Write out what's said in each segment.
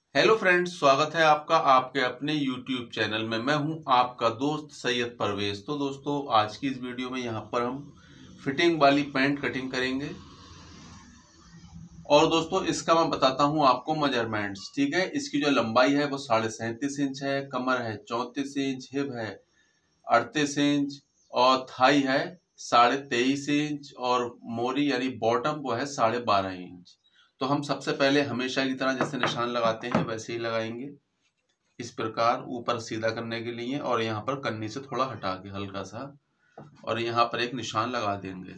Hello friends, स्वागत है आपका आपके अपने YouTube चैनल में। मैं हूं आपका दोस्त सैयद परवेज। तो दोस्तों, आज की इस वीडियो में यहां पर हम फिटिंग वाली पैंट कटिंग करेंगे। और दोस्तों, इसका मैं बताता हूं आपको मेजरमेंट्स। ठीक है, इसकी जो लंबाई है वो 37.5 इंच है, कमर है 34 इंच, हिप है 38 इंच और थाई है 23.5 इंच और मोरी यानी बॉटम वो है 12.5 इंच। तो हम सबसे पहले हमेशा की तरह जैसे निशान लगाते हैं वैसे ही लगाएंगे, इस प्रकार ऊपर सीधा करने के लिए। और यहाँ पर कन्नी से थोड़ा हटा के हल्का सा, और यहाँ पर एक निशान लगा देंगे।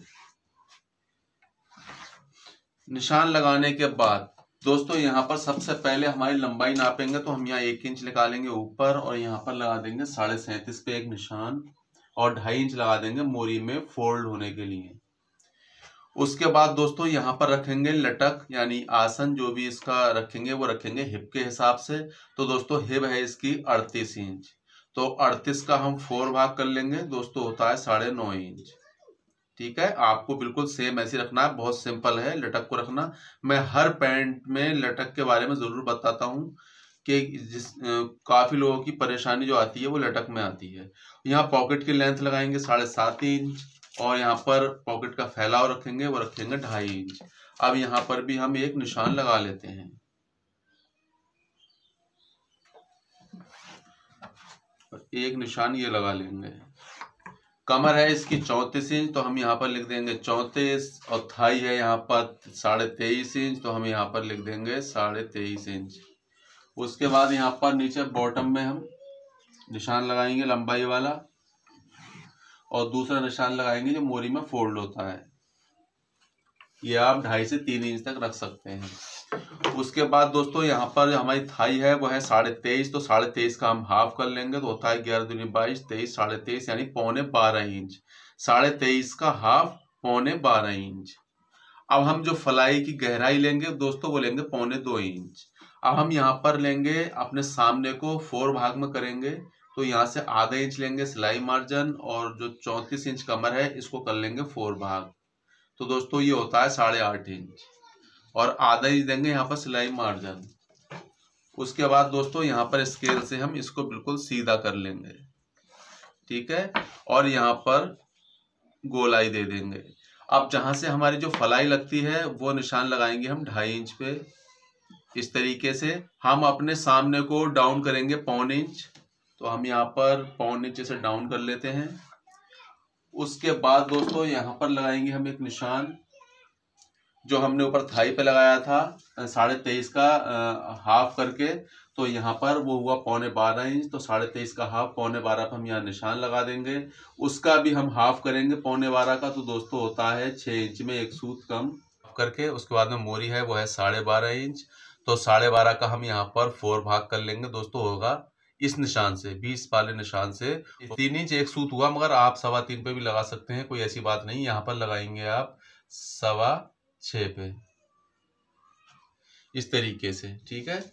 निशान लगाने के बाद दोस्तों, यहाँ पर सबसे पहले हमारी लंबाई नापेंगे, तो हम यहाँ 1 इंच निकालेंगे ऊपर और यहाँ पर लगा देंगे 37.5 पे एक निशान, और 2.5 इंच लगा देंगे मोरी में फोल्ड होने के लिए। उसके बाद दोस्तों, यहाँ पर रखेंगे लटक यानी आसन, जो भी इसका रखेंगे वो रखेंगे हिप के हिसाब से। तो दोस्तों, हिप है इसकी 38 इंच, तो 38 का हम 4 भाग कर लेंगे दोस्तों, होता है 9.5 इंच। ठीक है, आपको बिल्कुल सेम ऐसे रखना है, बहुत सिंपल है लटक को रखना। मैं हर पैंट में लटक के बारे में जरूर बताता हूँ कि काफी लोगों की परेशानी जो आती है वो लटक में आती है। यहाँ पॉकेट की लेंथ लगाएंगे 7.5 इंच, और यहाँ पर पॉकेट का फैलाव रखेंगे वो रखेंगे 2.5 इंच। अब यहाँ पर भी हम एक निशान लगा लेते हैं। एक निशान ये लगा लेंगे। कमर है इसकी 34 इंच, तो हम यहाँ पर लिख देंगे 34, और थाई है यहाँ पर 23.5 इंच, तो हम यहाँ पर लिख देंगे 23.5 इंच। उसके बाद यहाँ पर नीचे बॉटम में हम निशान लगाएंगे लंबाई वाला, और दूसरा निशान लगाएंगे जो मोरी में फोल्ड होता है। ये आप 2.5 से 3 इंच तक रख सकते हैं। उसके बाद दोस्तों, यहाँ पर हमारी थाई है वो है 23.5, तो 23.5 का हम हाफ कर लेंगे, तो होता है 11 दूनी 22, 23, 23.5 यानी 12.25 इंच। 23.5 का हाफ 12.25 इंच। अब हम जो फलाई की गहराई लेंगे दोस्तों वो लेंगे 2.25 इंच। अब हम यहाँ पर लेंगे अपने सामने को 4 भाग में करेंगे, तो यहाँ से आधा इंच लेंगे सिलाई मार्जिन, और जो 34 इंच कमर है इसको कर लेंगे 4 भाग। तो दोस्तों, ये होता है 8.5 इंच, और आधा इंच देंगे यहाँ पर सिलाई मार्जिन। उसके बाद दोस्तों, यहाँ पर स्केल से हम इसको बिल्कुल सीधा कर लेंगे। ठीक है, और यहाँ पर गोलाई दे देंगे। अब जहां से हमारी जो फलाई लगती है वो निशान लगाएंगे हम 2.5 इंच पे। इस तरीके से हम अपने सामने को डाउन करेंगे 1.25 इंच, तो हम यहाँ पर 1.25 इंच से डाउन कर लेते हैं। उसके बाद दोस्तों, यहाँ पर लगाएंगे हम एक निशान जो हमने ऊपर थाई पे लगाया था 23.5 का हाफ करके, तो यहाँ पर वो हुआ 12.25 इंच, तो 23.5 का हाफ 12.25 पर हम यहाँ निशान लगा देंगे। उसका भी हम हाफ करेंगे 12.25 का, तो दोस्तों होता है 6 इंच में एक सूत कम करके। उसके बाद में मोरी है वो है 12.5 इंच, तो 12.5 का हम यहाँ पर 4 भाग कर लेंगे दोस्तों, होगा इस निशान से 20 वाले निशान से 3 इंच एक सूत हुआ, मगर आप 3.25 पे भी लगा सकते हैं, कोई ऐसी बात नहीं। यहाँ पर लगाएंगे आप 6.25 पे, इस तरीके से। ठीक है,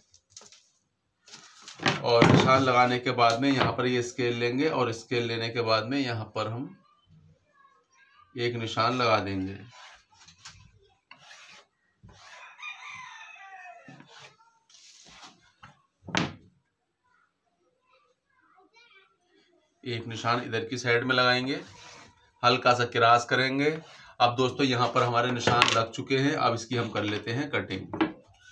और निशान लगाने के बाद में यहाँ पर ये स्केल लेंगे, और स्केल लेने के बाद में यहाँ पर हम एक निशान लगा देंगे। एक निशान इधर की साइड में लगाएंगे, हल्का सा क्रॉस करेंगे। अब दोस्तों, यहाँ पर हमारे निशान लग चुके हैं, अब इसकी हम कर लेते हैं कटिंग।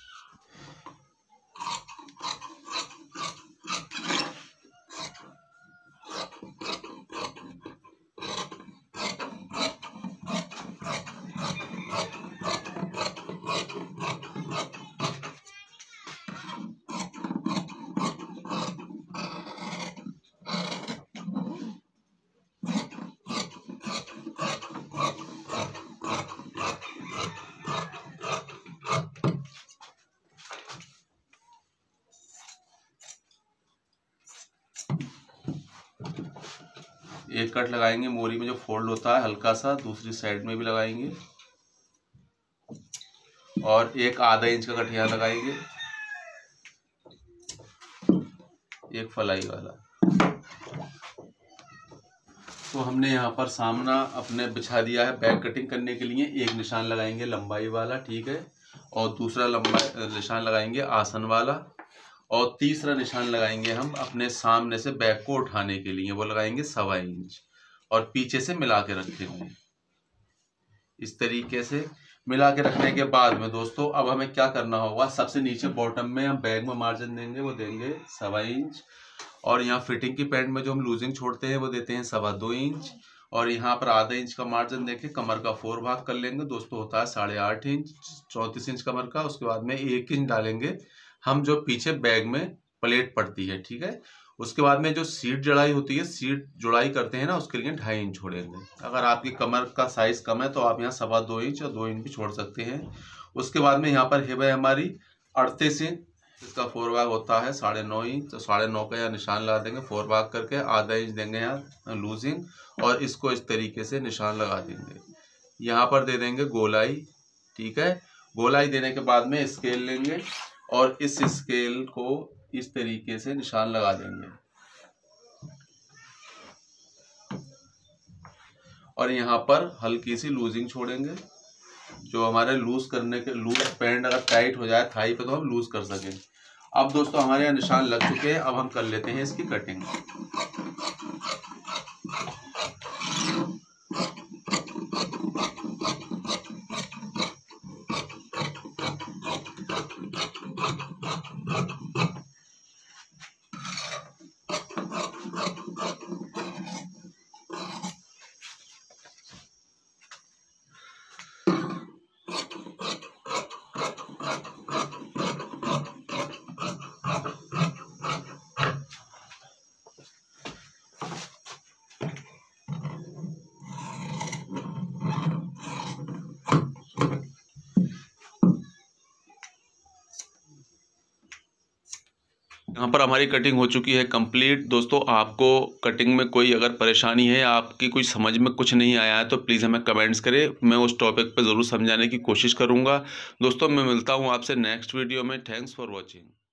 एक कट लगाएंगे मोरी में जो फोल्ड होता है हल्का सा, दूसरी साइड में भी लगाएंगे, और एक आधा इंच का कट यहाँ लगाएंगे, एक फलाई वाला। तो हमने यहाँ पर सामना अपने बिछा दिया है बैक कटिंग करने के लिए। एक निशान लगाएंगे लंबाई वाला, ठीक है, और दूसरा लंबा निशान लगाएंगे आसन वाला। और तीसरा निशान लगाएंगे हम अपने सामने से बैग को उठाने के लिए, वो लगाएंगे 1.25 इंच और पीछे से मिला के रखेंगे। इस तरीके से मिला के रखने के बाद में दोस्तों अब हमें क्या करना होगा, सबसे नीचे बॉटम में हम बैग में मार्जिन देंगे, वो देंगे 1.25 इंच और यहाँ फिटिंग की पैंट में जो हम लूजिंग छोड़ते हैं वो देते हैं 2.25 इंच और यहाँ पर आधा इंच का मार्जिन देके कमर का 4 भाग कर लेंगे दोस्तों, होता है 8.5 इंच, 34 इंच कमर का। उसके बाद में 1 इंच डालेंगे हम जो पीछे बैग में प्लेट पड़ती है, ठीक है। उसके बाद में जो सीट जुड़ाई होती है, सीट जुड़ाई करते हैं ना, उसके लिए 2.5 इंच छोड़ेंगे। अगर आपकी कमर का साइज कम है तो आप यहाँ 2.25 इंच और 2 इंच भी छोड़ सकते हैं। उसके बाद में यहाँ पर हिप है हमारी 38 इंच, इसका 4 भाग होता है 9.5 इंच, तो 9.5 का यहाँ निशान लगा देंगे, 4 भाग करके आधा इंच देंगे यहाँ लूजिंग और इसको इस तरीके से निशान लगा देंगे। यहाँ पर दे देंगे गोलाई, ठीक है। गोलाई देने के बाद में स्केल लेंगे और इस स्केल को इस तरीके से निशान लगा देंगे और यहाँ पर हल्की सी लूजिंग छोड़ेंगे, जो हमारे लूज करने के लूज पैंट अगर टाइट हो जाए थाई पे तो हम लूज कर सकें। अब दोस्तों हमारे यहाँ निशान लग चुके हैं, अब हम कर लेते हैं इसकी कटिंग। यहाँ पर हमारी कटिंग हो चुकी है कंप्लीट। दोस्तों आपको कटिंग में कोई अगर परेशानी है, आपकी कोई समझ में कुछ नहीं आया है तो प्लीज़ हमें कमेंट्स करें, मैं उस टॉपिक पे ज़रूर समझाने की कोशिश करूँगा। दोस्तों मैं मिलता हूँ आपसे नेक्स्ट वीडियो में। Thanks for watching.